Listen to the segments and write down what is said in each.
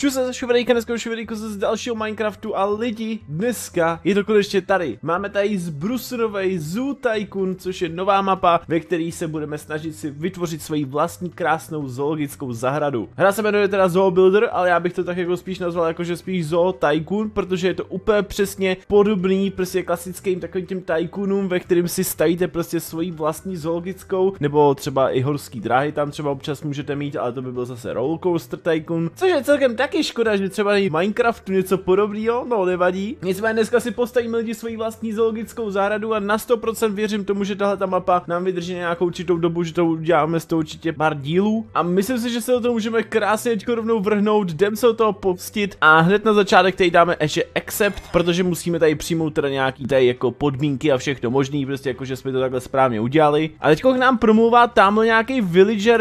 Čus se Šuvedejka, dneska Šuvedejko z dalšího Minecraftu a lidi, dneska je to konečně tady. Máme tady zbrusurovej Zoo Tycoon, což je nová mapa, ve které se budeme snažit si vytvořit svoji vlastní krásnou zoologickou zahradu. Hra se jmenuje teda Zoo Builder, ale já bych to tak jako spíš nazval jakože spíš Zoo Tycoon, protože je to úplně přesně podobný prostě klasickým takovým těm tycoonům, ve kterým si stavíte prostě svoji vlastní zoologickou, nebo třeba i horský dráhy tam třeba občas můžete mít, ale to by byl zase Rollercoaster Tycoon, což je celkem taky škoda, že třeba i Minecraftu něco podobného, no nevadí. Nicméně dneska si postavíme lidi svoji vlastní zoologickou zahradu a na 100% věřím tomu, že tahle ta mapa nám vydrží nějakou určitou dobu, že to uděláme z toho určitě pár dílů a myslím si, že se do toho můžeme krásně teďko rovnou vrhnout, jdem se do toho pustit a hned na začátek tady dáme ještě accept, protože musíme tady přijmout teda nějaký tady jako podmínky a všechno možný, prostě jako že jsme to takhle správně udělali. A teďko k nám promluvá tamhle nějaký villager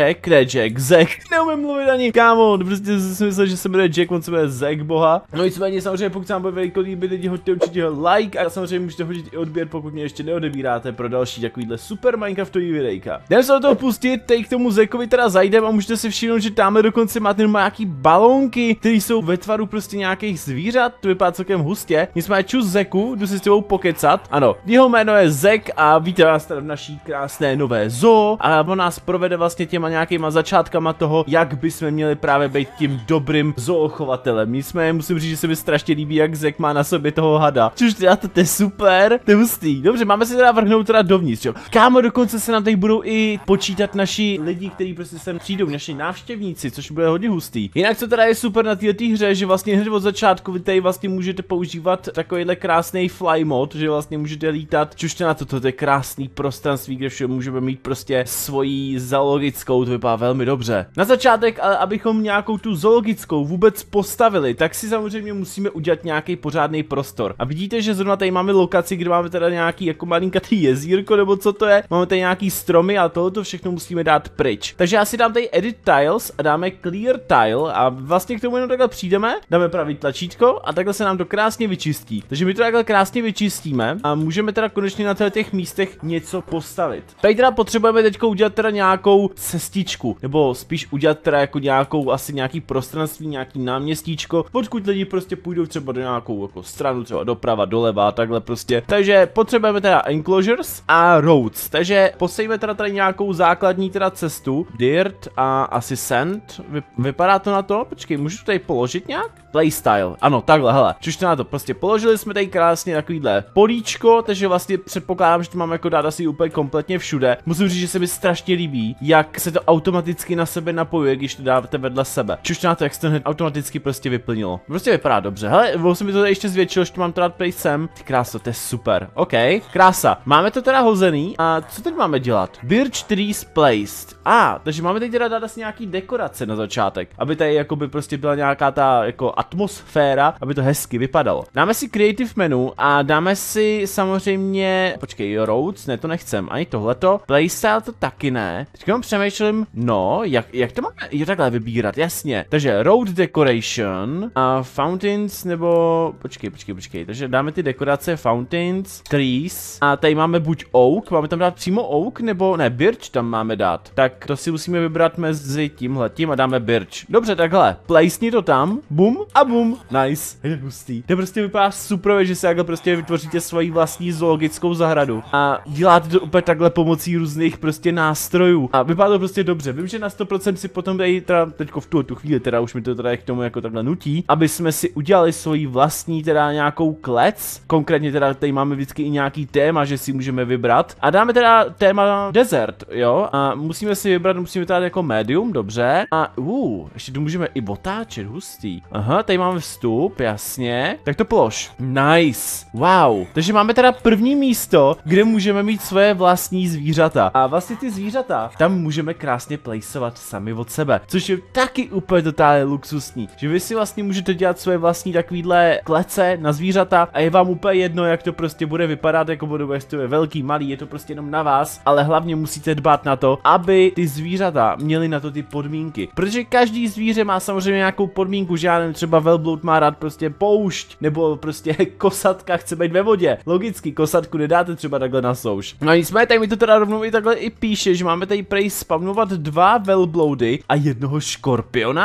Zack, neumím mluvit ani, kámo, prostě si myslel, že se jmenuje Jack, on se jmenuje Zack, boha. No nicméně samozřejmě, pokud se vám bude veliko líbit, lidi, hoďte určitě like a samozřejmě můžete hodit i odběr, pokud mě ještě neodebíráte pro další takovýhle super Minecraftový videjka. Jdeme se do toho pustit, teď k tomu Zackovi teda zajdeme a můžete si všimnout, že tamhle dokonce máte nějaký balónky, které jsou ve tvaru prostě nějakých zvířat, to vypadá celkem hustě. Nicméně čus Zacku, jdu si s tebou pokecat. Ano, jeho jméno je Zack a víte vás tady v naší krásné nové zoo a on nás provede vlastně těma nějakýma začátkama toho, jak bychom měli právě být tím dobrým zoochovatelem. Nicméně musím říct, že se mi strašně líbí, jak Zack má na sobě toho hada. Což teda to je super, to je hustý. Dobře, máme se teda vrhnout teda dovnitř, jo. Kámo, dokonce se nám tady budou i počítat naši lidi, kteří prostě sem přijdou, naši návštěvníci, což bude hodně hustý. Jinak co teda je super na této hře, že vlastně hned od začátku vy tady vlastně můžete používat takovýhle krásný fly mod, že vlastně můžete lítat. Čušte na to je krásný prostranství, kde všude můžeme mít prostě svoji zoologickou, to vypadá velmi dobře. Na začátek, ale abychom nějakou tu zoologickou vůbec postavili, tak si samozřejmě musíme udělat nějaký pořádný prostor. A vidíte, že zrovna tady máme lokaci, kde máme teda nějaký jako malinkatý jezírko, nebo co to je. Máme tady nějaký stromy a tohoto všechno musíme dát pryč. Takže já si dám tady edit tiles a dáme clear tile a vlastně k tomu jenom takhle přijdeme, dáme pravý tlačítko a takhle se nám to krásně vyčistí. Takže my to takhle krásně vyčistíme a můžeme teda konečně na těch místech něco postavit. Tady teda potřebujeme teď udělat teda nějakou cestičku, nebo spíš udělat teda jako nějakou asi nějaký prostranství, nějaký náměstíčko, odkud lidi prostě půjdou třeba do nějakou jako stranu, třeba doprava, doleva a takhle prostě. Takže potřebujeme teda enclosures a roads. Takže postavíme teda tady nějakou základní teda cestu, dirt a asi sand. Vypadá to na to? Počkej, můžu to tady položit nějak? Playstyle, ano, takhle, hele. Čušte na to, prostě položili jsme tady krásně takovýhle políčko, takže vlastně předpokládám, že to máme jako dát asi úplně kompletně všude. Musím říct, že se mi strašně líbí, jak se to automaticky na sebe napojuje, když to dáte vedle sebe. Čušte na to, jak se to hned automaticky prostě vyplnilo. Prostě vypadá dobře. Hele, se mi to tady ještě zvětšilo, že to mám to dát prej sem. Ty kráso, to je super. OK, krása. Máme to teda hozený a co teď máme dělat? Birch trees placed. Takže máme teď teda dát asi nějaký dekorace na začátek, aby tady jakoby prostě byla nějaká ta jako atmosféra, aby to hezky vypadalo. Dáme si creative menu a dáme si samozřejmě, počkej, roads, ne, to nechcem, ani tohleto. Playstyle to taky ne. Teďka přemýšlím, no, jak to máme jo, takhle vybírat, jasně. Takže road decoration a fountains, nebo, počkej, takže dáme ty dekorace fountains, trees a tady máme buď oak, máme tam dát přímo oak, nebo ne, birch tam máme dát. Tak to si musíme vybrat mezi tímhletím a dáme birch. Dobře, takhle, placni to tam, bum a bum, nice, je hustý. To prostě vypadá super, že si takhle prostě vytvoříte svoji vlastní zoologickou zahradu a děláte to úplně takhle pomocí různých prostě nástrojů a vypadá to prostě dobře. Vím, že na 100% si potom tady teda teďko v tu chvíli teda už mi to teda k tomu jako takhle nutí, aby jsme si udělali svoji vlastní teda nějakou klec. Konkrétně teda tady máme vždycky i nějaký téma, že si můžeme vybrat a dáme teda téma desert, jo, a musíme si vybrat, musíme teda jako medium, dobře, a ještě tu můžeme i otáčet, hustý. Aha, tady máme vstup, jasně, tak to polož. Nice, wow, takže máme teda první místo, kde můžeme mít svoje vlastní zvířata a vlastně ty zvířata tam můžeme krásně placeovat sami od sebe, což je taky úplně totálně luxusní, že vy si vlastně můžete dělat svoje vlastní takovýhle klece na zvířata a je vám úplně jedno, jak to prostě bude vypadat, jako budou, jestli to je velký, malý, je to prostě jenom na vás, ale hlavně musíte dbát na to, aby ty zvířata měly na to ty podmínky, protože každý zvíře má samozřejmě nějakou podmínku, že já nevím, třeba velbloud má rád prostě poušť, nebo prostě kosatka chce být ve vodě. Logicky, kosatku nedáte třeba takhle na souš. No nicméně, tady mi to teda rovnou i takhle i píše, že máme tady prej spavnovat 2 velbloudy a jednoho škorpiona. Trošku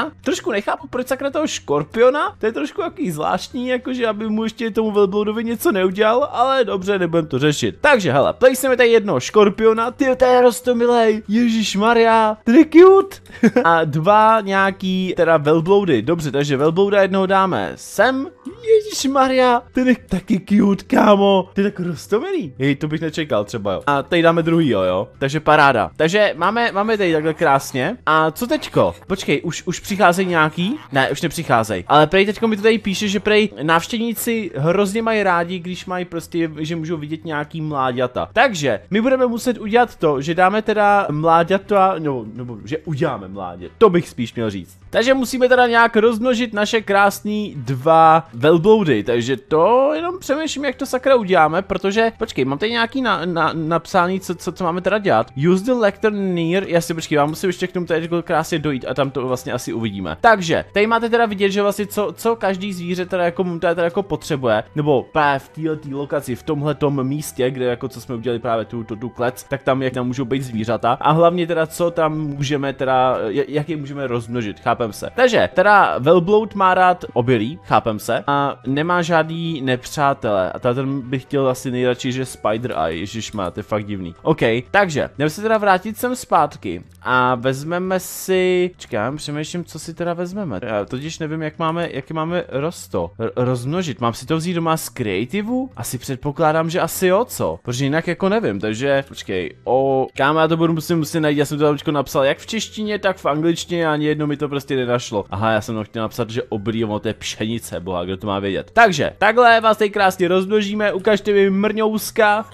trošku nechápu, proč sakra toho škorpiona, to je trošku jaký zvláštní, jakože aby mu ještě tomu velbloudovi něco neudělal, ale dobře, nebudem to řešit. Takže hele, placeme tady jednoho škorpiona, ty to je roztomilej, ježišmarja, ten je cute. A dva nějaký teda velbloudy, dobře, takže velblouda jednoho dáme sem. Ježišmarja, ten je taky cute, kámo, ty je tak roztomilý. Hej, to bych nečekal třeba, jo. A tady dáme druhýho, jo, takže paráda. Takže máme tady takhle krásně. A co teďko? Počkej, už přicházejí nějaký? Ne, už nepřicházejí. Ale prej teďko mi to tady píše, že prej návštěvníci hrozně mají rádi, když mají prostě, že můžou vidět nějaký mláďata. Takže my budeme muset udělat to, že dáme teda mláďata, nebo že uděláme mládě. To bych spíš měl říct. Takže musíme teda nějak rozmnožit naše krásný dva velbloudy, takže to jenom přemýšlím, jak to sakra uděláme, protože, počkej, mám tady nějaký napsaný, co máme teda dělat. Use the lectern near, jasně, počkej, vám musím ještě k tomu tady krásně dojít a tam to vlastně asi uvidíme. Takže, tady máte teda vidět, že vlastně co každý zvíře teda jako potřebuje, nebo právě v této lokaci, v tomhletom místě, kde jako co jsme udělali právě tu klec, tak tam jak tam můžou být zvířata a hlavně teda co tam můžeme teda, jak je můžeme rozmnožit, chápem se. Takže, teda velbloud má rád obilí, chápem se, a nemá žádný nepřátele. A ten bych chtěl asi nejradši, že Spider Eye, ježišmá, to je fakt divný. OK, takže, jdeme se teda vrátit sem zpátky a vezmeme si, čekám, přemýšlím, co si teda vezmeme. Já totiž nevím, jak máme rozmnožit. Mám si to vzít doma z kreativu? Asi předpokládám, že asi jo, co? Protože jinak jako nevím, takže, počkej, kámo, já to budu muset najít, já jsem to tam napsal jak v češtině, tak v angličtině, ani jedno mi to prostě nenašlo. Aha, já jsem chtěl napsat, že obilí, to je pšenice, boha, kdo to má vědět. Takže, takhle vás tady krásně rozmnožíme, ukažte mi mrňouska.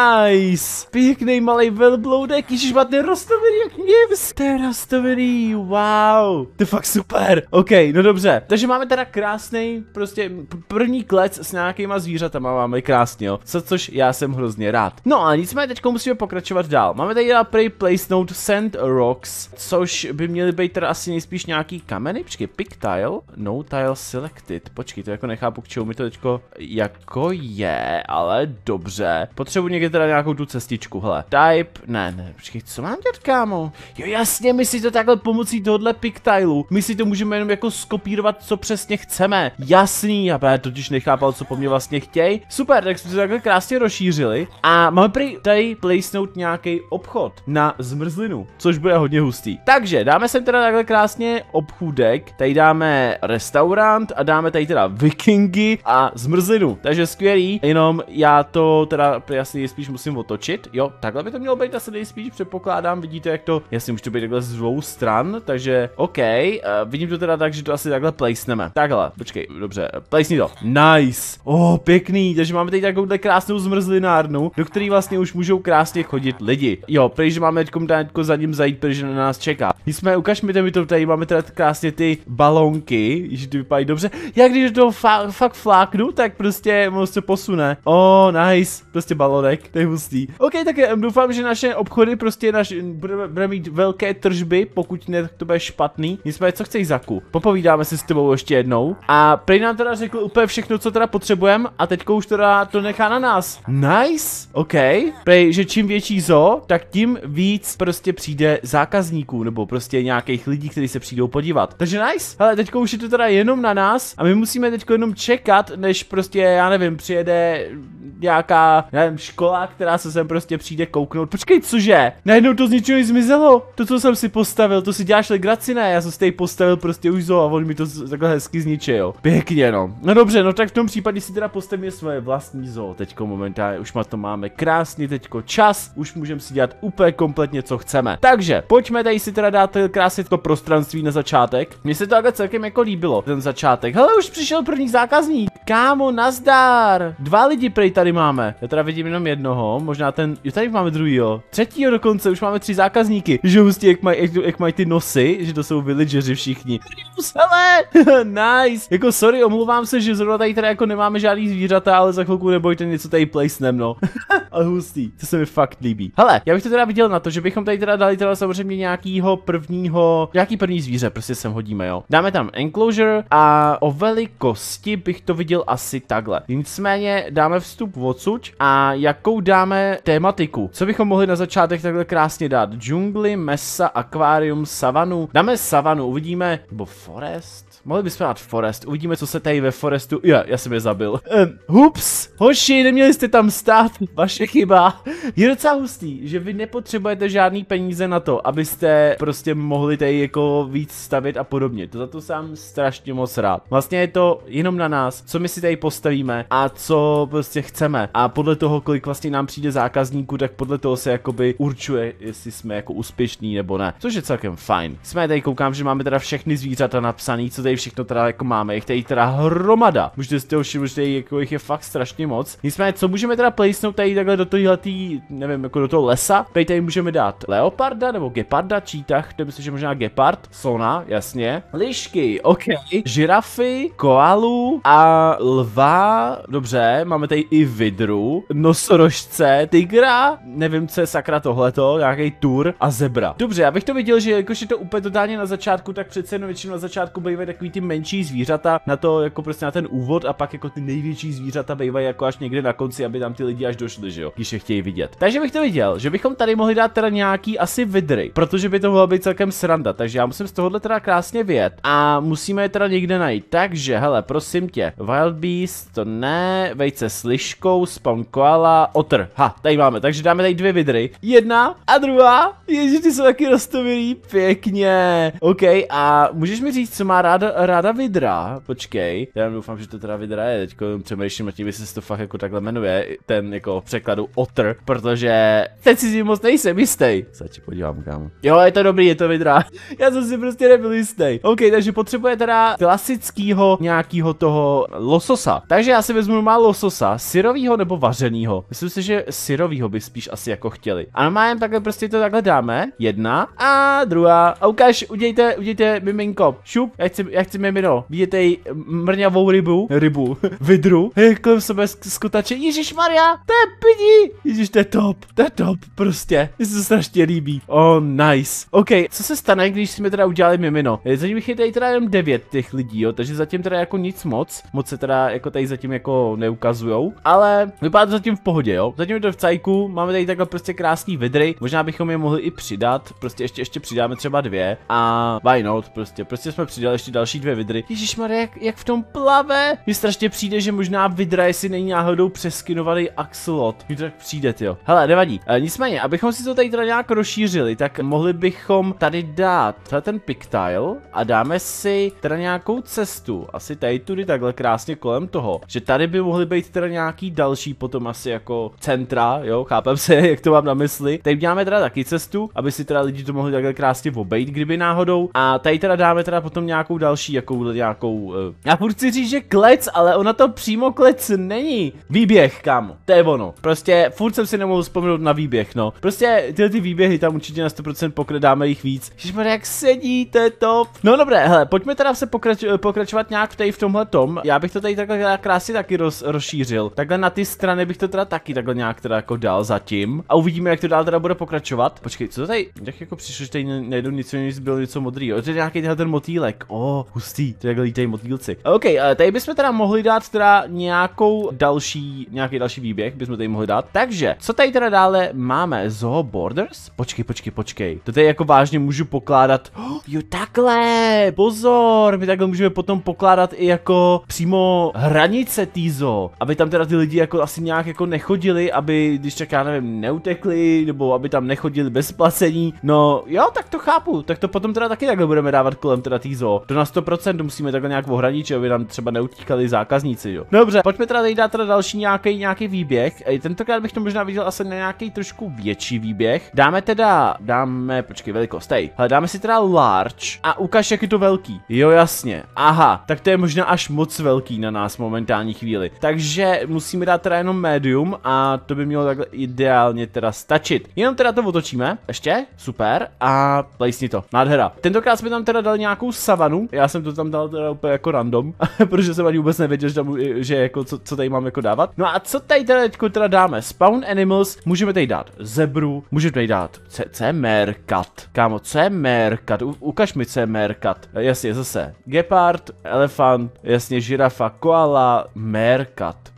Nice! Pěkný malý velbloudek, ježiš, máte rostomilý, jak nic. To je rostomilý, wow. To je fakt super. OK, no dobře. Takže máme teda krásný, prostě první klec s nějakýma zvířatama máme krásně, jo. Což já jsem hrozně rád. No a nicméně teďko musíme pokračovat dál. Máme tady place note sand rocks, což by měly být teda asi nejspíš nějaký kameny. Počkej, pick tile, no tile selected. Počkej, to jako nechápu, k čemu mi to teďko jako je, ale dobře. Potřebuji někde teda nějakou tu cestičku, hele. Type, ne, počkej, co mám dělat, kámo? Jo, jasně, my si to takhle pomocí tohohle pick tileu, my si to můžeme jenom jako skopírovat, co přesně chceme. Jasný, já totiž nechápal, co po mně vlastně chtějí. Super, tak jsme to takhle krásně rozšířili. A máme tady placenout nějaký obchod na zmrzlinu, což bude hodně hustý. Takže dáme sem teda takhle krásně obchůdek, tady dáme restaurant a dáme tady teda vikingy a zmrzlinu. Takže skvělý, jenom já to teda jasně spíš musím otočit. Jo, takhle by to mělo být asi nejspíš, předpokládám, vidíte jak to, jasně může to být takhle z dvou stran, takže OK, vidím to teda tak, že to asi takhle placeneme. Takhle, počkej, dobře, placni to. Nice, pěkný, takže máme tady takovou krásnou zmrzlinárnu, do které vlastně už můžou krásně chodit lidi. Jo, protože máme teďko za ním zajít, protože na nás čeká. Nicméně ukažme mi to tady, máme teda krásně ty balonky, že to vypadají dobře. Já když to fakt fláknu, tak prostě ono se posune. Nice, prostě balonek, to je hustý. OK, tak doufám, že naše obchody prostě budeme mít velké tržby, pokud ne, tak to bude špatný. Nicméně, co chceš, Zaku? Popovídáme si s tebou ještě jednou. A prej nám teda řekl úplně všechno, co teda potřebujeme, a teďko už teda to nechá na nás. Nice, OK. Prej, že čím větší zoo, tak tím víc prostě přijde zákazníků, nebo prostě nějakých lidí, kteří se přijdou podívat. Takže nice. Hele, teďko už je to teda jenom na nás a my musíme teďko jenom čekat, než prostě, já nevím, přijede nějaká, nevím, škola, která se sem prostě přijde kouknout. Počkej, cože? Najednou to z ničeho zmizelo. To, co jsem si postavil, to si děláš legraci, ne? Já jsem si tady postavil prostě už zoo a on mi to takhle hezky zničil. Pěkně, no. No dobře, no tak v tom případě si teda postavíme svoje vlastní zoo. Teďko momentálně už to máme krásně, teďko čas, už můžeme si dělat úplně kompletně, co chceme. Takže, pojďme tady si teda dát krásně to prostranství na začátek. Mně se to takhle celkem jako líbilo, ten začátek. Hele, už přišel první zákazník. Kámo, nazdar. 2 lidi prej tady máme. Já teda vidím jenom jednoho, možná ten, jo, tady máme druhýho. 3. dokonce, už máme 3 zákazníky. Že hustí, jak mají ty nosy, že to jsou villageři všichni. Hele, nice. Jako sorry, omlouvám se, že zrovna tady teda jako nemáme žádný zvířata, ale za chvilku nebojte, něco tady placenem, no. Ale hustý, to se mi fakt líbí. Hele, já bych to teda viděl na to, že bychom tady teda dali teda samozřejmě nějaký první zvíře, prostě sem hodíme, jo. Dáme tam enclosure a o velikosti bych to viděl asi takhle. Nicméně dáme vstup odsud. A jakou dáme tématiku? Co bychom mohli na začátek takhle krásně dát? Džungli, mesa, akvárium, savanu. Dáme savanu, uvidíme, nebo forest? Mohli bychom dát forest, uvidíme, co se tady ve forestu... Já jsem je zabil. Hups, hoši, neměli jste tam stát, vaše chyba. Je docela hustý, že vy nepotřebujete žádný peníze na to, abyste prostě mohli tady jako víc stavět a podobně. To za to jsem strašně moc rád. Vlastně je to jenom na nás, co my si tady postavíme a co prostě chceme. A podle toho, kolik vlastně nám přijde zákazníků, tak podle toho se jakoby určuje, jestli jsme jako úspěšní nebo ne. Což je celkem fajn. Jsme tady koukám, že máme teda všechny zvířata napsaný, co tady všechno teda jako máme, jich tady teda hromada. Můžete si toho všimnout, že tady jako jich je fakt strašně moc. Nicméně, co můžeme teda placenout tady takhle do tohohletý, nevím, jako do toho lesa. Tady můžeme dát leoparda nebo geparda, čítach, to myslím, že možná gepard, slona, jasně. Lišky, ok. Žirafy, koalu a lva, dobře, máme tady i vidru, nosorožce, tygra, nevím, co je sakra tohleto, nějaký tur a zebra. Dobře, já bych to viděl, že jakož je to úplně totálně na začátku, tak přece jenom většinou na začátku bývají takový ty menší zvířata na to, jako prostě na ten úvod a pak jako ty největší zvířata bývají jako až někde na konci, aby tam ty lidi až došli, že jo, když je chtějí vidět. Takže bych to viděl, že bychom tady mohli dát teda nějaký asi vidry, protože by to mohlo být celkem sranda, takže já musím z tohohle teda krásně vyjet a musíme je teda někde najít. Takže hele, prosím tě, Wild Beast, to ne, vejce s liškou, spawn koala, otter. Ha, tady máme, takže dáme tady dvě vidry. Jedna a druhá. Ježiš, ty jsou taky roztovilý, pěkně. OK, a můžeš mi říct, co má ráda vidra? Počkej, já doufám, že to teda vidra je, teďko přemýšlím nad tím, jestli se to fakt jako takhle jmenuje, ten jako v překladu otter, protože teď si moc nejsem jistý. Se ti podívám, kámo. Jo, je to dobrý, je to vidra. Já jsem si prostě nebyl jistý. OK, takže potřebuje teda klasického nějakého toho lososa. Takže já si vezmu má lososa, syrovýho nebo vařenýho. Myslím si, že syrovýho by spíš asi jako chtěli. A normálně takhle prostě to takhle dáme. Jedna a druhá. A ukáž, udějte miminko. Šup, já chci mimino. Vidíte jí mrňavou rybu, vidru. Kolem sebe skutače. Ježišmarja, to je pidi. Ježiš, to je top, prostě. Mně se to strašně líbí. Oh, nice. OK, co se stane, když jsme teda udělali mimino? Zatím je tady teda jenom 9 těch lidí, jo, takže zatím teda jako nic moc se teda jako tady zatím jako neukazujou, ale vypadá to zatím v pohodě, jo. Zatím je to v cajku, máme tady takhle prostě krásný vidry, možná bychom je mohli i přidat, prostě ještě přidáme třeba 2 a why not, prostě jsme přidali ještě další 2 vidry. Ježišmarja, jak v tom plave. Mně strašně přijde, že možná vidra, jestli není náhodou přeskinovaný axolot. Mně to tak přijde, jo. Hele, nevadí. Nicméně, abychom si to tady teda nějak rozšířili, tak mohli bychom tady dát ten pictile a dáme si teda nějakou cestu, asi tady tudy takhle krásně kolem toho, že tady by mohly být teda nějaký další potom asi jako centra, jo, chápem se, jak to mám na mysli. Tady děláme teda taky cestu, aby si teda lidi to mohli takhle krásně obejít, kdyby náhodou. A tady teda dáme teda potom nějakou další, nějakou, já furt chci říct, že klec, ale ona to přímo klec není. Výběh, kámo, to je ono. Prostě furt jsem si nemohl vzpomenout na výběh, no. Prostě ty výběhy tam určitě na 100% pokrydáme jich víc. Ježišmarja, jak sedí, to je top. No dobré, hele, pojďme teda se pokračovat nějak tady v tomhle tom. Já bych to tady takhle krásně taky rozšířil. Takhle na ty strany bych to teda taky takhle nějak teda jako dal zatím. A uvidíme, jak to dál teda bude pokračovat. Počkej, co to tady? Jak jako přišlo, že tady najednou nic bylo něco modrýho. To je nějaký ten motýlek. Hustý, to je jak lítají motýlci. OK, tady bychom teda mohli dát teda nějaký další výběh, bychom tady mohli dát. Takže, co tady teda dále máme? Zoo Borders? Počkej. To tady jako vážně můžu pokládat. Jo, takhle, pozor, my takhle můžeme potom pokládat i jako přímo hranice té zoo, aby tam teda ty lidi jako asi nějak jako nechodili, aby, když tak já nevím, neutekli, nebo aby tam nechodili bez placení. No jo, tak to chápu, tak to potom teda taky takhle budeme dávat kolem teda té zoo. To na 100% musíme takhle nějak ohraničit, aby tam třeba neutíkali zákazníci, jo. Dobře, pojďme teda tady dát teda další nějaký výběh. Tentokrát bych to možná viděl asi na nějaký trošku větší výběh. Počkej, velikost, tady. Hele, dáme si teda large a ukaž, jak je to velký. Jo, jasně. Aha, tak to je možná až moc velký na nás momentální chvíli. Takže musíme dát teda jenom medium a to by mělo takhle ideálně teda stačit. Jenom teda to otočíme. Ještě? Super. A placni to. Nádhera. Tentokrát jsme tam teda dali nějakou savanu. Já jsem to tam dal teda úplně jako random, protože jsem ani vůbec nevěděl, že jako co tady mám jako dávat. No a co tady teda dáme? Spawn animals, můžeme tady dát zebru, můžeme tady dát, co je meerkat? Kámo, co je meerkat? Ukaž mi, co je meerkat. Jasně, zase. Gepard, elefant, jasně, žirafa, koala, meerkat.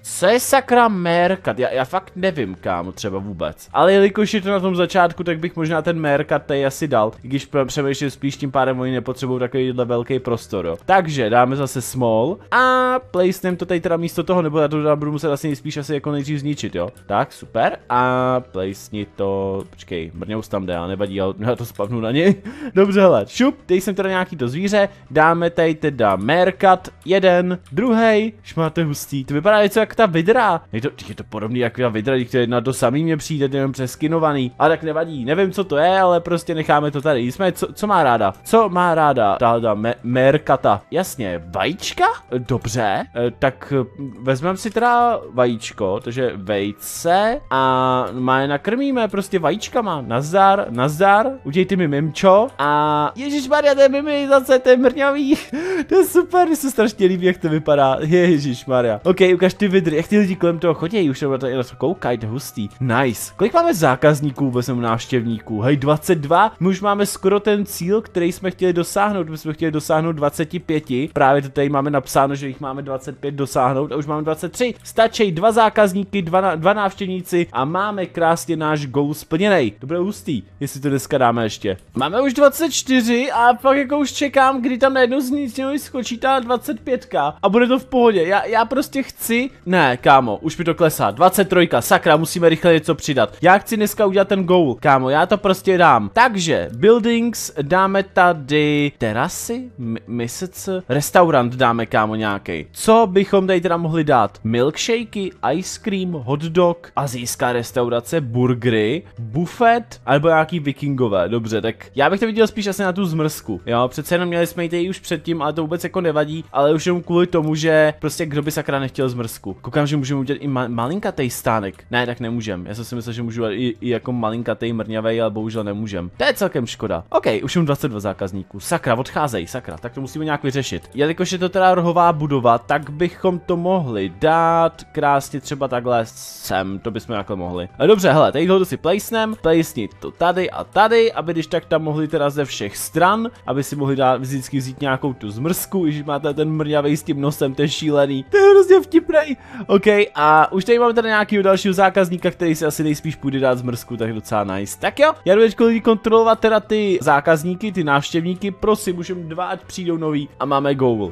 Co je sakra Mercat? Já fakt nevím, kámo, třeba vůbec. Ale jelikož je to na tom začátku, tak bych možná ten Mercat tady asi dal. I když přemýšlím spíš tím pádem, oni nepotřebují takovýhle velký prostor, jo. Takže dáme zase small a placenem to tady teda místo toho, nebo já to budu muset asi spíš asi jako nejdřív zničit, jo. Tak, super. A placeni to, počkej, mrňous tam jde, ale nevadí, já to spavnu na něj. Dobře, hele, šup, tady jsem teda nějaký to zvíře, dáme tady teda Mercat, jeden, druhý, šmáte hustý, to vypadá něco jak ta vidra. Je to podobný jak ta vidra, když to je na to samý mě přijde, jenom přeskinovaný. A tak nevadí, nevím co to je, ale prostě necháme to tady. Jsme, co má ráda? Co má ráda? Mercata. Jasně, vajíčka? Dobře, tak vezmeme si teda vajíčko, takže vejce a má je nakrmíme prostě vajíčkama. Nazdar, nazdar, udějte mi mimčo a ježišmarja, to je mimi zase, to je mrňavý. To je super, mi se strašně líbí, jak to vypadá. Ježišmarja. OK, ukaž ty vidry, jak ty lidi kolem toho chodí, už na to koukají, to je hustý. Nice. Kolik máme zákazníků, vezmeme návštěvníků? Hej, 22. My už máme skoro ten cíl, který jsme chtěli dosáhnout. My jsme chtěli dosáhnout 25. Právě to tady máme napsáno, že jich máme 25 dosáhnout a už máme 23. Stačí 2 zákazníky, 2 návštěvníci a máme krásně náš goal splněný. To bude hustý, jestli to dneska dáme ještě. Máme už 24 a pak jako už čekám, kdy tam najednou z nic skočí ta 25 a bude to v pohodě. Já prostě chci, ne kámo, už mi to klesá, 23, sakra, musíme rychle něco přidat. Já chci dneska udělat ten goal, kámo, já to prostě dám. Takže, buildings, dáme tady terasy, misece, restaurant dáme, kámo, nějaký. Co bychom tady teda mohli dát? Milkshakey, ice cream, hot dog, asijská restaurace, burgery, buffet, alebo nějaký vikingové, dobře, tak já bych to viděl spíš asi na tu zmrzku, jo, přece jenom měli jsme ji už předtím, ale to vůbec jako nevadí, ale už jenom kvůli tomu, že prostě kdo by sakra nechtěl zmrzku. Koukám, že můžeme udělat i malinkatej stánek. Ne, tak nemůžem. Já jsem si myslel, že můžu i jako malinkatej mrňavej, ale bohužel nemůžem. To je celkem škoda. OK, už mám 22 zákazníků. Sakra, odcházej, sakra, tak to musíme nějak vyřešit. Jelikož je to teda rohová budova, tak bychom to mohli dát krásně třeba takhle sem, to bychom takhle mohli. A dobře, hele, tady tohle si placenem, placenit to tady a tady, aby když tak tam mohli teda ze všech stran, aby si mohli dát vždycky vzít nějakou tu zmrzku, když máte ten mrňavej s tím nosem, ten šílený. To je hrozně vtipnej. OK, a už tady máme tady nějakého dalšího zákazníka, který si asi nejspíš půjde dát zmrzku, tak docela nice. Tak jo, já jdu teďko lidi kontrolovat teda ty zákazníky, ty návštěvníky, prosím, už jen 2, ať přijdou noví a máme goal.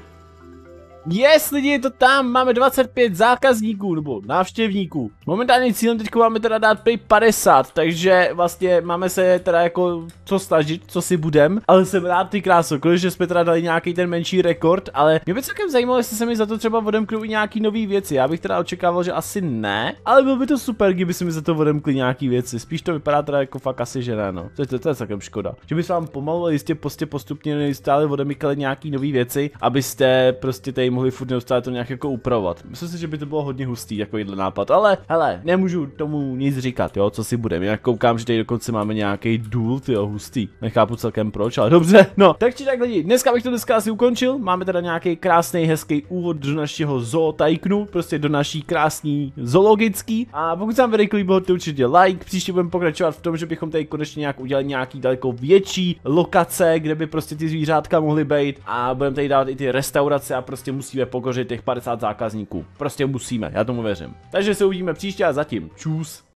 Yes, lidi, je to tam, máme 25 zákazníků, nebo návštěvníků. Momentálně cílem teďko máme teda dát prej 50, takže vlastně máme se teda jako co snažit, co si budem. Ale jsem rád, ty kráso, že jsme teda dali nějaký ten menší rekord, ale mě by celkem zajímalo, jestli se mi za to třeba odemknou i nějaký nový věci. Já bych teda očekával, že asi ne, ale bylo by to super, kdyby se mi za to odemkly nějaký věci. Spíš to vypadá teda jako fakt asi, že ne, no. To je celkem škoda. Že by se vám pomalu jistě postupně neustále odemykali nějaký nový věci, abyste prostě tady mohli furt neustále to nějak jako upravovat. Myslím si, že by to bylo hodně hustý, jako jídle nápad, ale hele, nemůžu tomu nic říkat, jo, co si budeme. Já koukám, že tady dokonce máme nějaký důl, tyjo, hustý. Nechápu celkem proč, ale dobře. No, tak či tak lidi, dneska bych to asi ukončil. Máme teda nějaký krásný, hezký úvod do našeho zootajknu, prostě do naší krásný zoologický. A pokud se vám video líbilo, to určitě like. Příště budeme pokračovat v tom, že bychom tady konečně nějak udělali nějaký daleko větší lokace, kde by prostě ty zvířátka mohly být. A budeme tady dávat i ty restaurace a prostě musíme pokořit těch 50 zákazníků. Prostě musíme, já tomu věřím. Takže se uvidíme příště a zatím. Čus.